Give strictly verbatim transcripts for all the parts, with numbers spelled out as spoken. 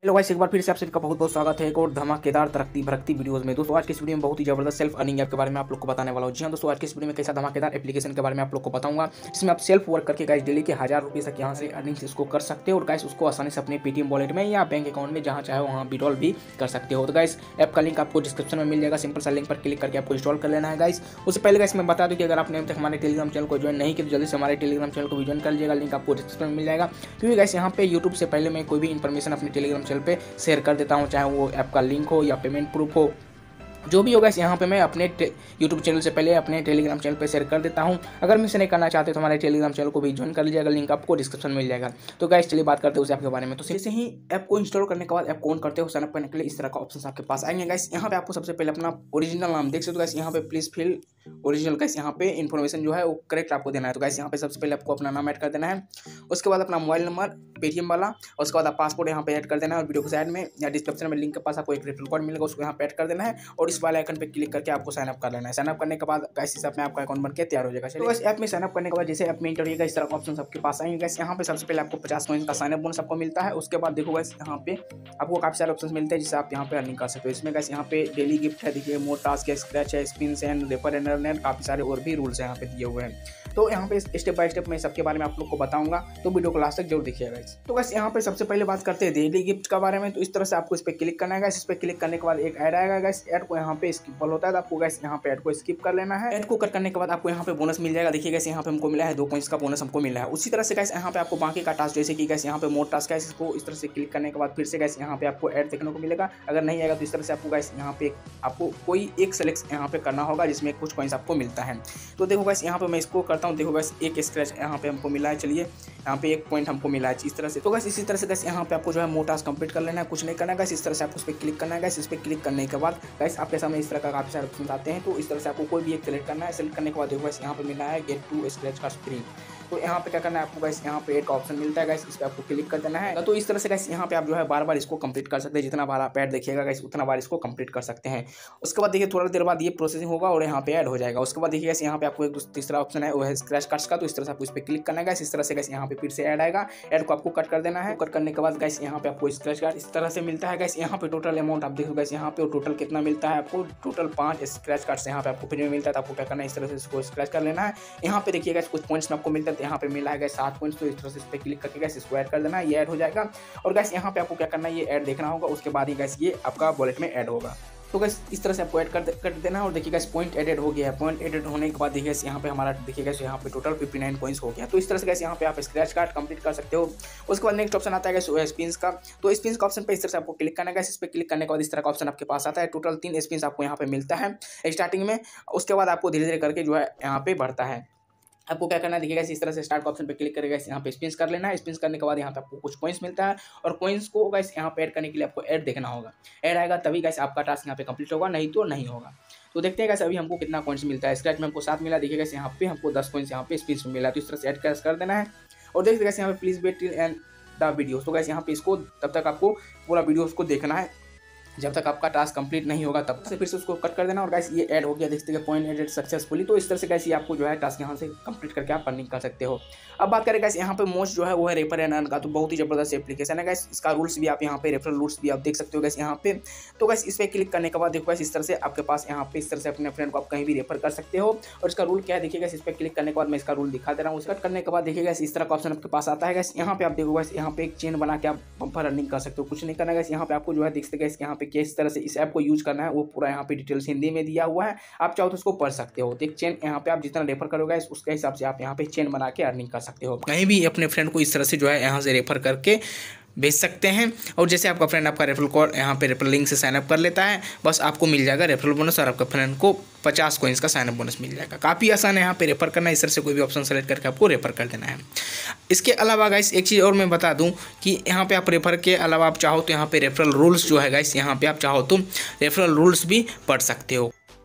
Hello guys, एक बार फिर से आप सभी का बहुत बहुत स्वागत है एक और धमाकेदार तरक्की भरकती वीडियोस में। दोस्तों आज के इस वीडियो में बहुत ही जबरदस्त सेल्फ अर्निंग ऐप के बारे में आप लोग को बताने वाला हूं। जी हां दोस्तों, आज के इस वीडियो में कैसा धमाकेदार एप्लीकेशन के बारे में आप लोग को बताऊंगा, जिसमें आप सेल्फ वर्क करके गाइस डेली के हजार रुपये तक यहां से अर्निंग इसको कर सकते हो और गाइस उसको आसानी से अपने पेटीएम वॉलेट में या बैंक अकाउंट में जहां चाहे वहां विड्रॉल भी कर सकते हो। तो गाइस ऐप का लिंक आपको डिस्क्रिप्शन में मिल जाएगा, सिंपल सा लिंक पर क्लिक करके आपको इंस्टॉल कर लेना है। गाइस उससे पहले गाइस मैं बता दूं कि अगर आपने अभी तक हमारे टेलीग्राम चैनल को ज्वाइन नहीं किया तो जल्दी से हमारे टेलीग्राम चैनल को भी ज्वाइन कर लीजिएगा, लिंक आपको डिस्क्रिप्शन में मिल जाएगा। क्योंकि गाइस यहाँ पे यूट्यूब से पहले मैं कोई भी इन्फॉर्मेशन अपने टेलीग्राम चैनल पे शेयर कर देता हूँ, चाहे वो ऐप का लिंक हो या पेमेंट प्रूफ हो, जो भी होगा यहाँ पे मैं अपने यूट्यूब चैनल से पहले अपने टेलीग्राम चैनल पे शेयर कर देता हूँ। अगर मिस नहीं करना चाहते तो हमारे टेलीग्राम चैनल को भी ज्वाइन कर लीजिएगा, लिंक आपको डिस्क्रिप्शन में मिल जाएगा। तो गाइस चलिए बात करते हैं उस ऐप के बारे में। तो जैसे ही ऐप को इंस्टॉल करने के बाद ऐप को ऑन करते हो, साइनअप करने के लिए इस तरह का ऑप्शन आपके पास आएंगे। गाइस यहाँ पे आपको सबसे पहले अपना ओरिजिनल नाम देख सकते हो। गाइस यहाँ पे प्लीज फिल ओरिजिनल, गाइस यहाँ पे इन्फॉर्मेशन जो है वो करेक्ट आपको देना है। तो गाइस यहाँ पे सबसे पहले आपको अपना नाम ऐड कर देना है, उसके बाद अपना मोबाइल नंबर पेटीएम वाला, उसके बाद आप पासपोर्ट यहाँ पे ऐड कर देना है और वीडियो के साइड में या डिस्क्रिप्शन में लिंक के पास आपको एक रेफरल कोड मिलेगा, उसको यहाँ पे ऐड कर देना है और इस वाले आइकन पे क्लिक करके आपको साइन अप कर लेना है। साइन अप करने के बाद गाइस इस ऐप में आपका अकाउंट बनकर तैयार हो जाएगा। तो इस ऐप में साइन अप करने के बाद जैसे ऐप में इंटर होगा इस तरह का ऑप्शन आपके पास आएंगे। गाइस यहाँ पे सबसे पहले आपको पचास कॉइन का साइन अप बोनस आपको मिलता है। उसके बाद देखो गाइस यहाँ पे आपको काफी सारे ऑप्शन मिलते हैं जिससे आप यहाँ पे अर्निंग कर सकते हो। इसमें गाइस यहाँ पे डेली गिफ्ट है, देखिए मोर टास्क है, स्क्रैच है, spin and refer and earn, काफी सारे और भी रूल्स यहाँ पे दिए हुए हैं। तो यहाँ पे स्टेप बाय स्टेप मैं सबके बारे में आप लोग को बताऊंगा, तो वीडियो को लास्ट तक जरूर देखिएगा। तो गाइस यहाँ पे सबसे पहले बात करते हैं डेली गिफ्ट के बारे में। तो इस तरह से आपको इस पर क्लिक करना है। गाइस इस पर क्लिक करने के बाद एक ऐड आएगा। गाइस ऐड को यहाँ पे स्किप होता है तो आपको गाइस यहाँ पे ऐड को स्किप कर लेना है। ऐड को कट करने के बाद आपको यहाँ पे बोनस मिल जाएगा। देखिए गाइस यहाँ पे हमको मिला है दो पॉइंट्स का बोनस हमको मिला है। उसी तरह से गाइस यहाँ पे आपको बाकी का टास्क, जैसे कि गाइस यहाँ पे मोर टास्क है, इसको इस तरह से क्लिक करने के बाद फिर से गाइस यहाँ पे आपको ऐड देखने को मिलेगा। अगर नहीं आएगा तो इस तरह से आपको गाइस यहाँ पे आपको कोई एक सेलेक्ट यहाँ पे करना होगा जिसमें कुछ कॉइंस आपको मिलता है। तो देखो गाइस यहाँ पे मैं इसको करता हूँ। देखो गाइस एक स्क्रैच यहाँ पे हमको मिला है, चलिए यहाँ पे एक पॉइंट हमको मिला है इस तरह से। तो गाइस इसी तरह से गाइस यहाँ पे आपको जो है मोर टास्क कंप्लीट कर लेना है, कुछ नहीं करना है गाइस। इस तरह से आपको इस पर क्लिक करना है। गाइस इस पर क्लिक करने के बाद गाइस आपके सामने इस तरह का काफी सारे ऑप्शन आते हैं। तो इस तरह से आपको कोई भी एक सेलेक्ट करना है। सेलेक्ट करने के बाद देखो गाइस यहाँ पे मिला है get two scratch card free. तो यहाँ पे क्या करना है आपको गाइस, यहाँ पे एक ऑप्शन मिलता है गाइस, इस पर आपको क्लिक कर देना है। तो इस तरह से गाइस यहाँ पे आप जो है बार बार इसको कंप्लीट कर सकते हैं, जितना बार आप ऐड देखिएगा गाइस उतना बार इसको कंप्लीट कर सकते हैं। उसके बाद देखिए थोड़ा देर बाद ये प्रोसेसिंग होगा और यहाँ पे ऐड हो जाएगा। उसके बाद देखिए गाइस यहाँ पे आपको एक तीसरा ऑप्शन है वो है स्क्रैच कार्ड्स का। तो इस तरह से आपको इस पर क्लिक करना है गाइस। इस तरह से गाइस यहाँ पे फिर से ऐड आएगा, ऐड को आपको कट कर देना है। कट करने के बाद गाइस यहाँ पे आपको स्क्रैच कार्ड इस तरह से मिलता है। गाइस यहाँ पे टोटल अमाउंट आप देखो गाइस यहाँ पे टोटल कितना मिलता है आपको, टोटल पांच स्क्रैच कार्ड्स यहाँ पे आपको फ्री में मिलता है। तो आपको क्या करना है, इस तरह से इसको स्क्रैच कर लेना है। यहाँ पे देखिएगा कुछ पॉइंट्स में आपको मिलता है, यहाँ पे मिला है सात पॉइंट्स। तो इस तरह से इस पर क्लिक करके गाइस इसको ऐड कर देना है, ये ऐड हो जाएगा। और गाइस यहाँ पे आपको क्या करना है, ये ऐड देखना होगा, उसके बाद ही गाइस ये आपका वॉलेट में ऐड होगा। तो गाइस इस तरह से आपको ऐड कर कर देना है और देखिए गाइस पॉइंट एडेड हो गया है। पॉइंट एडेड होने के बाद देखिए गाइस यहाँ पे हमारा देखिए गाइस यहाँ पे टोटल उनसठ पॉइंट्स हो गया। तो इस तरह से गाइस यहाँ पे आप स्क्रैच कार्ड कंप्लीट कर सकते हो। उसके बाद नेक्स्ट ऑप्शन आता है गाइस स्पिन्स का। तो स्पिन्स का ऑप्शन पे इस तरह से आपको क्लिक करना है। गाइस इस पे क्लिक करने के बाद इस तरह का ऑप्शन आपके पास आता है। टोटल तीन स्पिन्स आपको यहाँ पे मिलता है स्टार्टिंग में, उसके बाद आपको धीरे धीरे करके जो है यहाँ पे बढ़ता है। आपको क्या करना है, देखिएगा इस तरह से स्टार्ट ऑप्शन पे क्लिक करेगा, यहाँ पे स्पिन्स कर लेना है। स्पिन्स करने के बाद यहाँ पे आपको कुछ कॉइंस मिलता है और कॉइंस को गाइस यहाँ पे ऐड करने के लिए आपको ऐड देखना होगा। ऐड आएगा तभी गाइस आपका टास्क यहाँ पे कंप्लीट होगा, नहीं तो नहीं होगा। तो देखते हैं गाइस अभी हमको कितना कॉइंस मिलता है। स्क्रैच में हमको सात मिला, देखिएगा यहाँ पे हमको दस कॉइंस यहाँ पे स्पिन्स में मिला। तो इस तरह से ऐड कर देना है और देखिएगा यहाँ पे please wait till end the video. तो गाइस यहाँ पे इसको तब तक आपको पूरा वीडियो उसको देखना है जब तक आपका टास्क कंप्लीट नहीं होगा, तब से फिर से उसको कट कर देना। और गाइस ये ऐड हो गया, देखते हैं पॉइंट एडेड सक्सेसफुली। तो इस तरह से गाइस ये आपको जो है टास्क यहाँ से कंप्लीट करके आप अर्निंग कर सकते हो। अब बात करें गाइस यहाँ पे मोस्ट जो है वो है रेफर एंड अर्न का। तो बहुत ही जबरदस्त एप्लीकेशन है गाइस, इसका रूल्स भी आप यहाँ पे रेफरल रूल्स भी आप देख सकते हो गाइस यहाँ पे। तो गाइस इस पर क्लिक करने के बाद देखो गाइस इस तरह से आपके पास यहाँ पे इस तरह से अपने फ्रेंड को आप कहीं भी रेफर कर सकते हो। और इसका रूल क्या है देखिएगा, इस पर क्लिक करने के बाद मैं इसका रूल दिखा दे रहा हूँ। कट करने के बाद देखिएगा इस तरह का ऑप्शन आपके पास आता है गाइस। यहाँ पे आप देखो गाइस यहाँ पे एक चेन बना के आप बम्पर अर्निंग कर सकते हो, कुछ नहीं करना गाइस। यहाँ पे आपको जो है देख सकते हैं यहाँ पे किस तरह से इस ऐप को यूज करना है वो पूरा यहाँ पे डिटेल्स हिंदी में दिया हुआ है, आप चाहो तो उसको पढ़ सकते हो। तो एक चेन यहाँ पे आप जितना रेफर करोगे उसके हिसाब से आप यहाँ पे चेन बना के अर्निंग कर सकते हो। कहीं भी अपने फ्रेंड को इस तरह से जो है यहाँ से रेफर करके भेज सकते हैं। और जैसे आपका फ्रेंड आपका रेफरल कोड यहाँ पे रेफरल लिंक से साइन अप कर लेता है, बस आपको मिल जाएगा रेफरल बोनस और आपका फ्रेंड को पचास कॉइंस का साइन अप बोनस मिल जाएगा। काफ़ी आसान है यहाँ पे रेफर करना। इस तरह से कोई भी ऑप्शन सेलेक्ट करके आपको रेफर कर देना है। इसके अलावा गाइस एक चीज़ और मैं बता दूं कि यहाँ पे आप रेफर के अलावा आप चाहो तो यहाँ पे रेफरल रूल्स जो है गाइस यहाँ पे आप चाहो तो रेफरल रूल्स भी पढ़ सकते हो।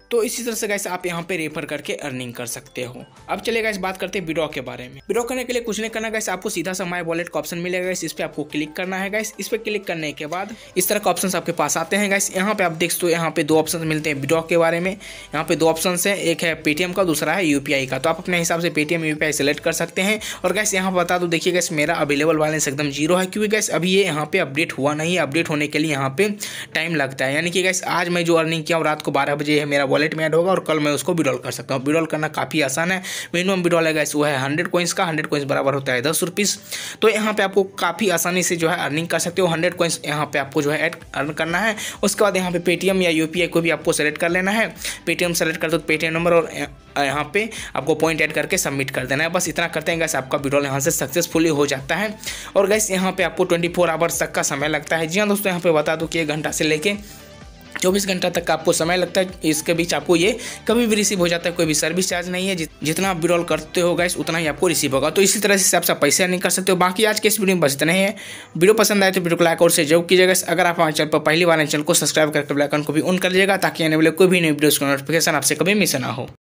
तो इसी तरह से गाइस आप यहाँ पे रेफर करके अर्निंग कर सकते हो। अब चलिए गाइस बात करते हैं विड्रॉ के बारे में। विड्रॉ करने के लिए कुछ नहीं करना गाइस, आपको सीधा सा माय वॉलेट का ऑप्शन मिलेगा गाइस, इस पे आपको क्लिक करना है गाइस। इस पे क्लिक करने के बाद इस तरह का ऑप्शन आपके पास आते हैं गाइस। यहाँ पे आप देख सकते हो, यहाँ पे दो ऑप्शन मिलते हैं विड्रॉ के बारे में। यहाँ पे दो ऑप्शन है, एक है पेटीएम का, दूसरा है यूपीआई का। तो आप अपने हिसाब से पेटीएम यूपीआई सेलेक्ट कर सकते हैं। और गाइस यहाँ बता दो, देखिए गाइस मेरा अवेलेबल बैलेंस एकदम जीरो है, क्योंकि गाइस अभी ये यहाँ पे अपडेट हुआ नहीं है। अपडेट होने के लिए यहाँ पे टाइम लगता है, यानी कि गाइस आज मैं जो अर्निंग किया हूँ रात को बारह बजे मेरा वॉलेट में ऐड होगा और कल मैं उसको विड्रॉल कर सकता हूँ। विड्रॉल करना काफ़ी आसान है। मिनिमम विड्रॉल है गाइस वो है हंड्रेड कोइंस का। हंड्रेड कोइंस बराबर होता है दस रुपीज़। तो यहाँ पे आपको काफ़ी आसानी से जो है अर्निंग कर सकते हो। हंड्रेड कोइंस यहाँ पे आपको जो है ऐड अर्न करना है। उसके बाद यहाँ पे पेटीएम या यूपीआई को भी आपको सेलेक्ट कर लेना है। पेटीएम सेलेक्ट कर दो, पेटीएम नंबर और यहाँ पे आपको पॉइंट ऐड करके सबमिट कर देना है। बस इतना करते हैं गाइस, आपका विड्रॉल यहाँ से सक्सेसफुली हो जाता है। और गाइस यहाँ पे आपको ट्वेंटी फोर आवर्स तक का समय लगता है। जी हाँ दोस्तों, यहाँ पे बता दूँ कि एक घंटा से लेके चौबीस घंटा तक का आपको समय लगता है। इसके बीच आपको ये कभी भी रिसीव हो जाता है, कोई भी सर्विस चार्ज नहीं है। जितना आप विड्रॉल करते हो गाइस उतना ही आपको रिसीव होगा। तो इसी तरह से आप सब पैसे नहीं कर सकते हो। बाकी आज के इस वीडियो में बस इतना ही है। वीडियो पसंद आए तो वीडियो को लाइक और शेयर जरूर कीजिएगा। अगर आप हमारे चैनल पर पहली बार चैनल को सब्सक्राइब करके बेल आइकन को भी ऑन कर लीजिएगा, ताकि आने वाले कोई भी नई वीडियो का नोटिफिकेशन आपसे कभी मिस ना हो।